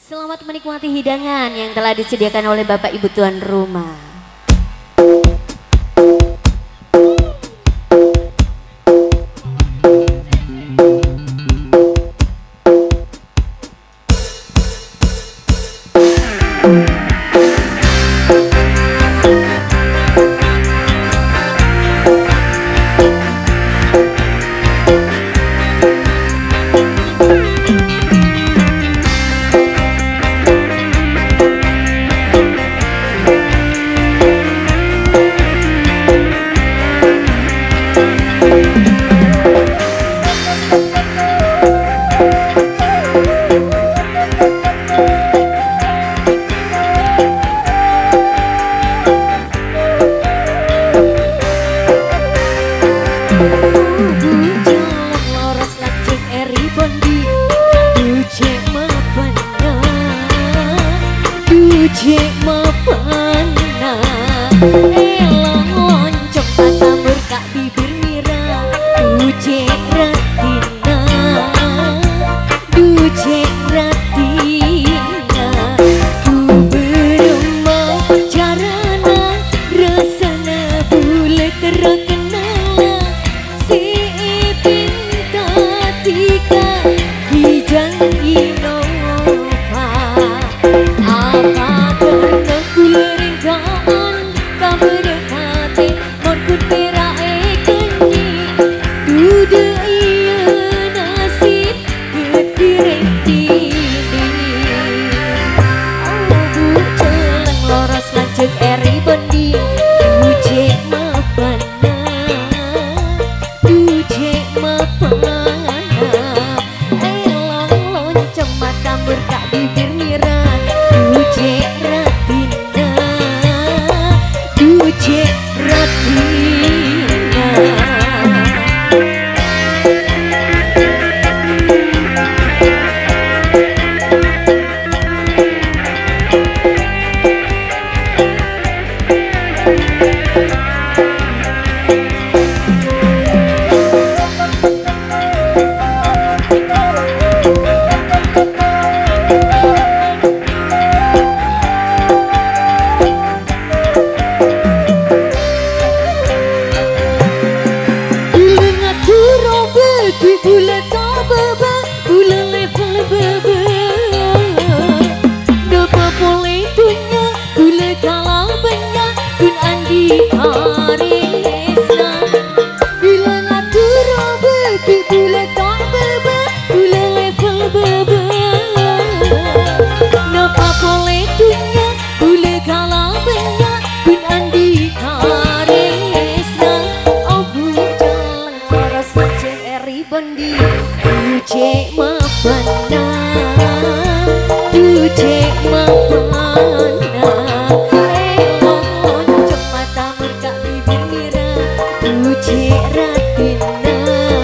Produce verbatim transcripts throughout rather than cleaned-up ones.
Selamat menikmati hidangan yang telah disediakan oleh Bapak Ibu tuan rumah. Cek mapana elong loncong mata berkak bibir mira ducek ratina ducek ratina ku berumah carana rasana bulet terkenal si pinta tika hijang inova apa Bondi ducek mapana ducek mapana elong loncong mata berkak bibir mira ducek ratina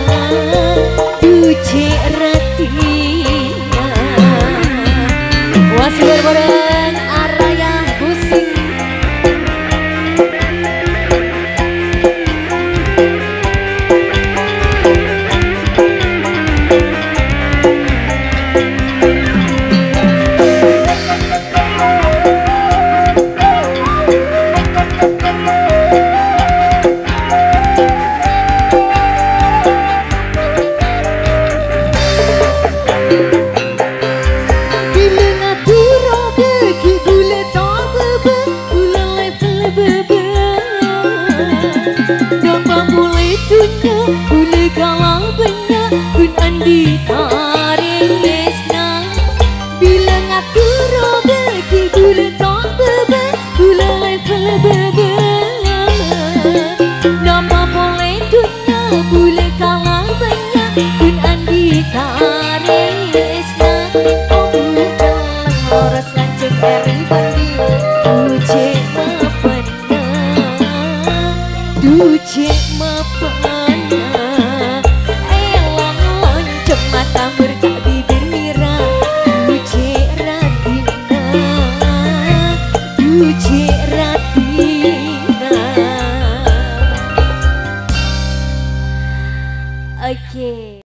ducek ratina wasir bareng araya pusing boleh kalah banyak pun andi tarik lesna bila ngatur bagi boleh tak bebek boleh level bebek nama boleh dunia boleh kalah banyak pun andi tarik lesna oh bukan horas lanceng eri bandi ducek mapana ducek mapana elong lonceng mata ber